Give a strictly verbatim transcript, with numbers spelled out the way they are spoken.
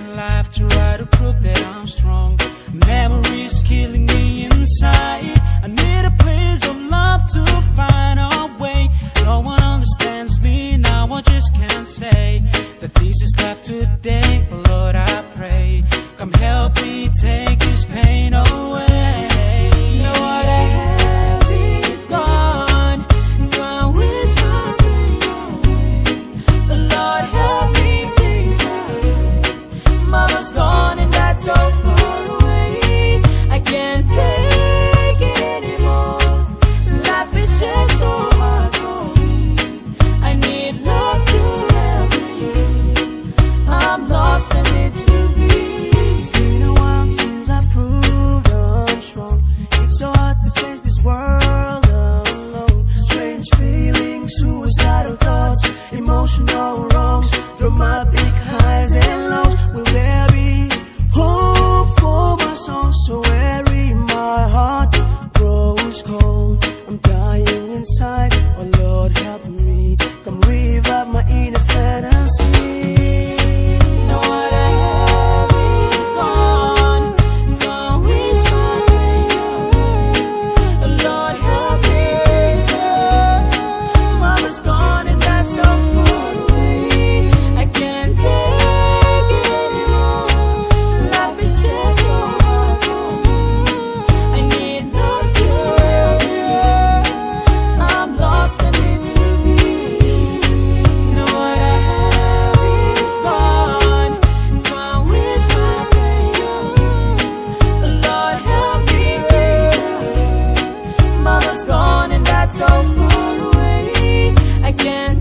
in life, try to prove that I'm strong. Memories killing me inside. I need a place of love to find a way. No one understands me now, I just can't say that this is life today. But Lord, I pray, come help me take this pain away. Know what I have is gone, gone with my pain away. The Lord help me please, I pray. Mama's gone and that's so far away. I can't take it anymore. Life is just so hard for me. I need love to help me see I'm lost and need to be. It's been a while since I proved I'm strong. It's so hard to face this world alone. Strange feelings, suicidal thoughts, emotional wrongs, dramatic highs and lows. Will there be hope for my soul? So weary, my heart grows cold. I'm dying inside. Oh Lord, help me. Come revive my inner fantasy. Know what I have is gone, gone with my pain away. The Lord help me please. Mama's gone and that's so far away. I can't take it anymore. Life is just so hard for me. I need love to help me see I'm lost and need to be. Know what I have is gone, gone with my pain away. The Lord help me please. Mama's gone and that's so far away. I can't